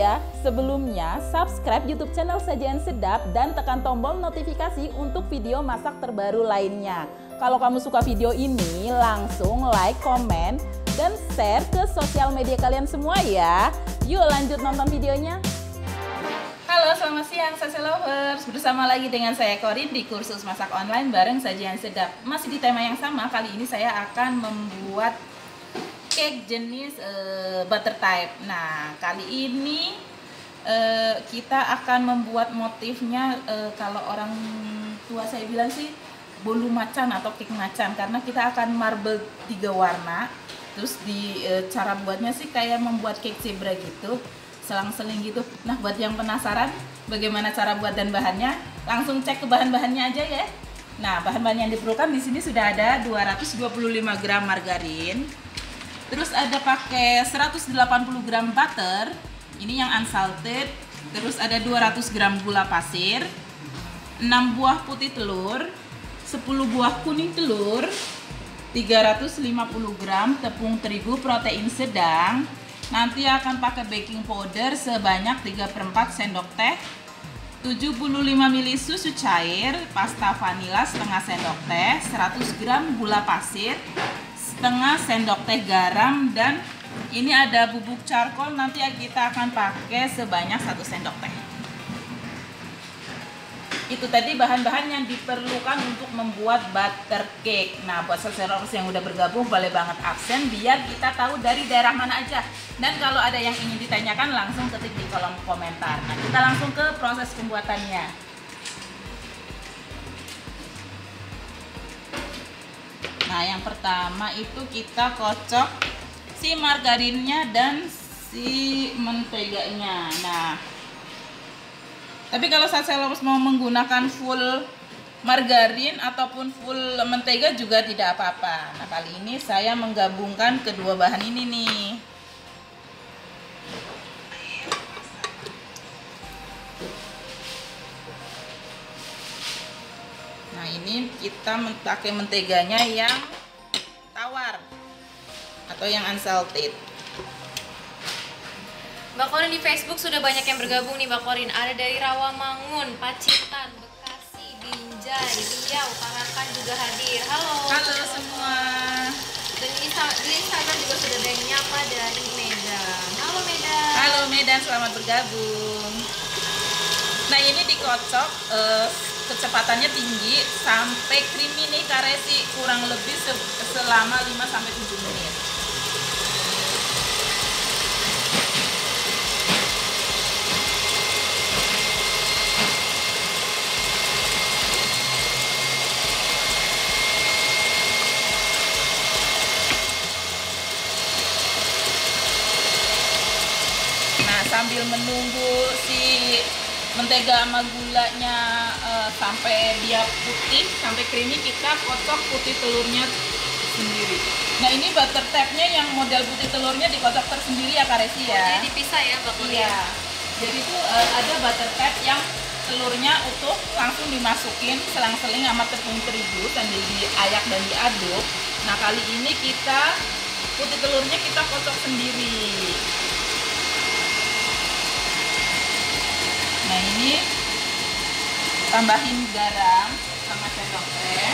ya, sebelumnya subscribe YouTube channel Sajian Sedap dan tekan tombol notifikasi untuk video masak terbaru lainnya. Kalau kamu suka video ini, langsung like, komen, dan share ke sosial media kalian semua ya. Yuk lanjut nonton videonya. Halo, selamat siang Sase Lovers. Bersama lagi dengan saya Corin di kursus masak online bareng Sajian Sedap. Masih di tema yang sama, kali ini saya akan membuat cake jenis butter type. Nah, kali ini kita akan membuat motifnya kalau orang tua saya bilang sih bolu macan atau cake macan, karena kita akan marble 3 warna. Terus di cara buatnya sih kayak membuat cake zebra gitu, selang-seling gitu. Nah, buat yang penasaran bagaimana cara buat dan bahannya, langsung cek ke bahan-bahannya aja ya. Nah, bahan-bahan yang diperlukan di sini sudah ada 225 gram margarin. Terus ada pakai 180 gram butter, ini yang unsalted. Terus ada 200 gram gula pasir, 6 buah putih telur, 10 buah kuning telur, 350 gram tepung terigu protein sedang. Nanti akan pakai baking powder sebanyak 3/4 sendok teh, 75 ml susu cair, pasta vanila setengah sendok teh, 100 gram gula pasir, setengah sendok teh garam, dan ini ada bubuk charcoal, nanti kita akan pakai sebanyak 1 sendok teh. Itu tadi bahan-bahan yang diperlukan untuk membuat butter cake. Nah, buat saudara yang udah bergabung boleh banget absen biar kita tahu dari daerah mana aja. Dan kalau ada yang ingin ditanyakan langsung ketik di kolom komentar. Nah, kita langsung ke proses pembuatannya. Nah, yang pertama itu kita kocok si margarinnya dan si menteganya. Nah, tapi kalau saya mau menggunakan full margarin ataupun full mentega juga tidak apa-apa. Nah, kali ini saya menggabungkan kedua bahan ini nih. Nah, ini kita pakai menteganya yang tawar atau yang unsalted. Mbak Corin di Facebook sudah banyak yang bergabung nih Mbak Corin. Ada dari Rawamangun, Pacitan, Bekasi, Binjai, Riau, Tarakan juga hadir. Halo. Halo semua. Dan di Instagram juga sudah ada yang nyapa dari Medan. Halo Medan. Halo Medan, selamat bergabung. Nah, ini dikocok kecepatannya tinggi sampai creamy nih karesi, kurang lebih selama 5-7 menit. Nah, sambil menunggu si mentega sama gulanya sampai dia putih, sampai creamy, kita kocok putih telurnya sendiri. Nah, ini butter type-nya yang model putih telurnya dikocok tersendiri ya Karesi ya. Jadi dipisah ya Mbak Corin. Iya. Jadi itu ada butter type yang telurnya utuh langsung dimasukin selang-seling sama tepung terigu sambil diayak dan diaduk. Nah, kali ini kita putih telurnya kita kocok sendiri. Nah, ini tambahin garam sama sendok teh.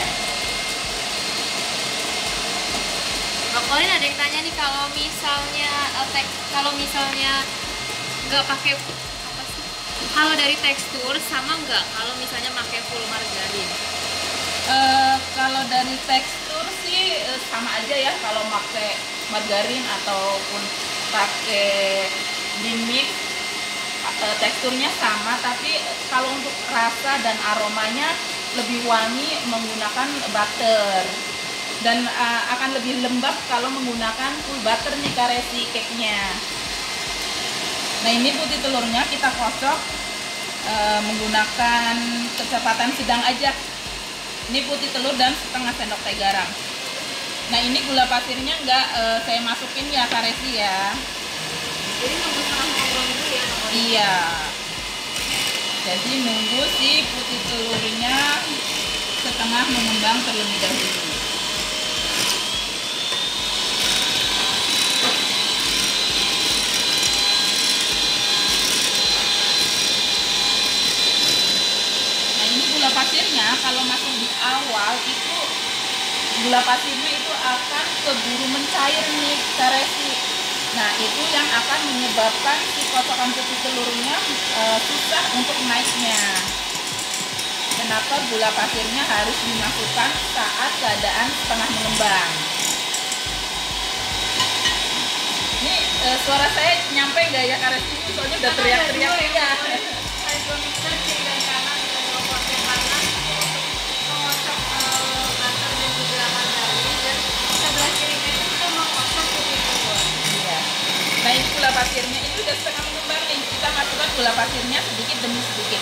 Mbak Corin, ada yang tanya nih, kalau misalnya nggak pakai apa sih? Kalau dari tekstur sama nggak kalau misalnya pakai full margarin? Kalau dari tekstur sih sama aja ya, kalau pakai margarin ataupun pakai dimix. Teksturnya sama, tapi kalau untuk rasa dan aromanya lebih wangi menggunakan butter, dan akan lebih lembab kalau menggunakan full butter nih Karesi cake-nya. Nah, ini putih telurnya kita kocok menggunakan kecepatan sedang aja. Ini putih telur dan setengah sendok teh garam. Nah, ini gula pasirnya enggak saya masukin ya Karesi ya. Jadi nunggu setengah matang dulu ya Mbak Corin? Iya. Jadi nunggu si putih telurnya setengah mengembang terlebih dahulu. takutnya kalau masuk di awal itu gula pasirnya itu akan keburu mencair nih Kak Resi. Nah itu yang akan menyebabkan si kocokan putih telurnya susah untuk naiknya. Kenapa gula pasirnya harus dimasukkan saat keadaan setengah mengembang. Ini suara saya nyampe nggak ya Kak Resi? Soalnya udah teriak-teriak ya. Ada dua mixer kiri dan kanan dengan dua pot yang panas untuk mengocok butter dan juga margarin, dan sebelah kirinya itu kita mengocok putih telur. Iya. Nah ini gula pasirnya ini udah setengah mengembang nih. Kita masukkan gula pasirnya sedikit demi sedikit.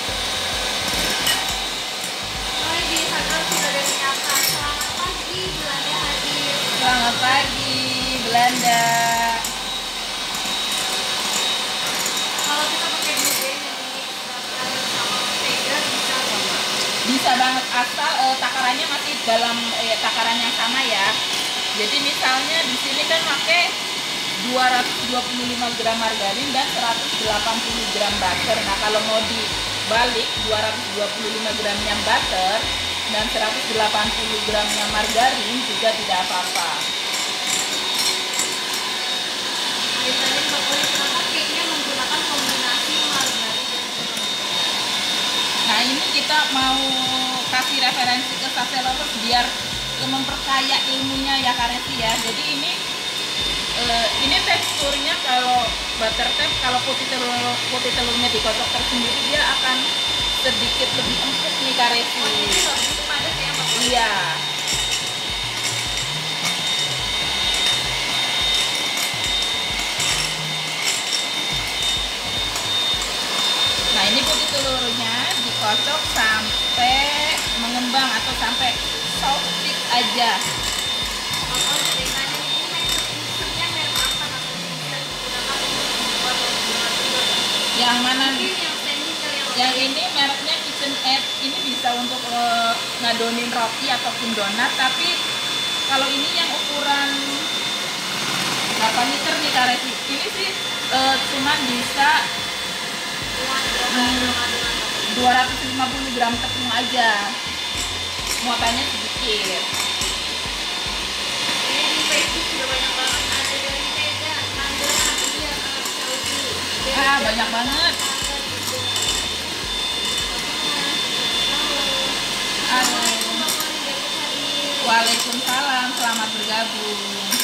Oh, di Instagram sudah ada menyapa. Selamat pagi, Belanda hadir. Selamat pagi Belanda. Kalau kita pakai blue band yang ini sama mentega bisa nggak, Mbak? Bisa banget asal takarannya masih dalam takaran yang sama ya. Jadi misalnya di sini kan pakai 225 gram margarin dan 180 gram butter. Nah kalau mau dibalik 225 gramnya butter dan 180 gramnya margarin juga tidak apa-apa. Biasanya Mbak Kori kenapa kayaknya menggunakan kombinasi margarin dan juga mentega? Nah ini kita mau kasih referensi ke Sase Lovers biar memperkaya ilmunya ya Kak Resi ya. Jadi ini teksturnya kalau butter tap, kalau putih telurnya dikocok tersendiri dia akan sedikit lebih empuk nih Kak Resi. Oh, jadi nggak begitu padat ya Mbak Kori? Iya. Nah ini putih telurnya dikocok sampai mengembang atau sampai soft thick aja. Mbak Kori ada yang nanya nih, ini mixernya merek apa? Atau mixer digunakan untuk membuat roti donat juga? Yang mana nih? Mungkin yang standing kali yang Yang ini mereknya KitchenAid. Ini bisa untuk ngadonin roti ataupun donat. Tapi kalau ini yang ukuran 8 liter nih Kak Resi. Ini sih cuman bisa 250 gram tepung aja. Muatannya sedikit. ini di Facebook sudah banyak banget. Ada dari Medan, Nanda, Nadia, Arab Saudi. Ah banyak banget. Assalamualaikum Mbak Kori, Depok hadir. Waalaikumsalam, selamat bergabung.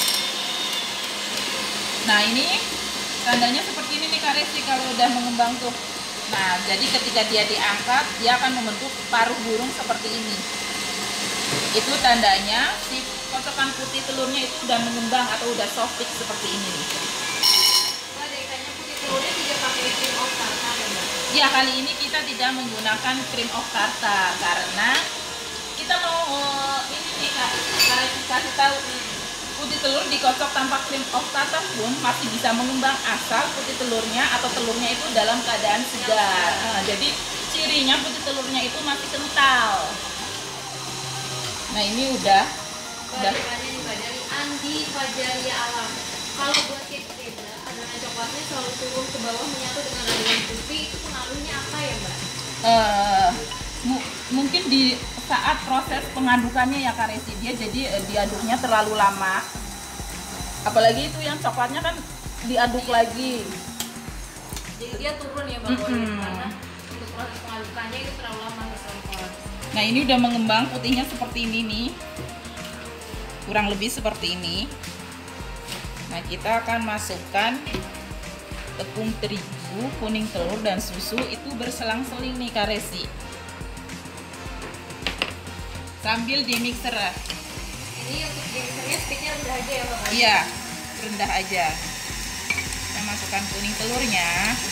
Nah ini tandanya seperti ini nih Kak Resi kalau udah mengembang tuh. Nah jadi ketika dia diangkat dia akan membentuk paruh burung seperti ini. Itu tandanya si kocokan putih telurnya itu udah mengembang atau udah soft thick seperti ini nih. Mbak, dari tanya putih telurnya tidak pakai cream of tartar ya Mbak? Ya kali ini kita tidak menggunakan cream of tartar karena kita mau ini nih Kak, kasih tahu putih telur dikocok tanpa cream of tartar pun masih bisa mengembang asal putih telurnya atau telurnya itu dalam keadaan segar. Nah, jadi cirinya putih telurnya itu masih kental. Nah ini udah. Mbak, tanya nih Mbak, dari Andi Fajaria Alam. Kalau buat cake beda, adonan coklatnya selalu turun ke bawah menyatu dengan adonan putih, itu pengaruhnya apa ya Mbak? Mungkin di saat proses pengadukannya ya Kak Resi, dia jadi diaduknya terlalu lama. Apalagi itu yang coklatnya kan diaduk lagi. Jadi dia turun ya Mbak Kori, karena untuk proses pengadukannya itu terlalu lama misalnya. Nah ini udah mengembang putihnya seperti ini nih, kurang lebih seperti ini. Nah kita akan masukkan tepung terigu, kuning telur dan susu itu berselang-seling nih Kak Resi. Sambil di mixer. Ini untuk di mixernya speednya rendah aja ya Mbak Kori? Iya, rendah aja. Kita masukkan kuning telurnya.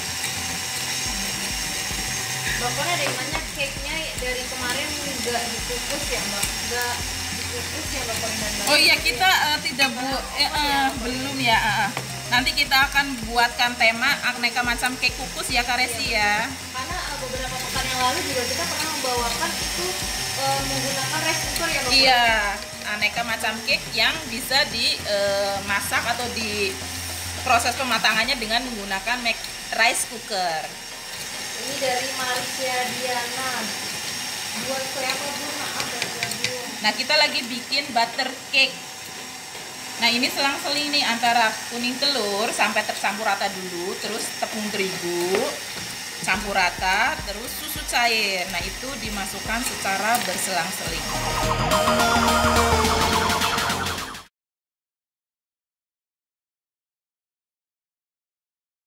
Mbak Kori ada yang nanya cake-nya dari kemarin nggak dikukus ya Mbak? Nggak dikukus ya Mbak Kori dan Mbak? Oh iya kita tidak belum ya. Nanti kita akan buatkan tema aneka macam cake kukus ya Kak Resi ya. Karena beberapa pekan yang lalu juga kita pernah membawakan itu menggunakan rice cooker ya Mbak Kori? Iya, aneka macam cake yang bisa dimasak atau di proses pematangannya dengan menggunakan rice cooker. Ini dari Malaysia Diana. Buat siapa Bu? Maaf Bu. Nah, kita lagi bikin butter cake. Nah, ini selang-seling nih antara kuning telur sampai tercampur rata dulu, terus tepung terigu campur rata, terus susu cair. Nah, itu dimasukkan secara berselang-seling.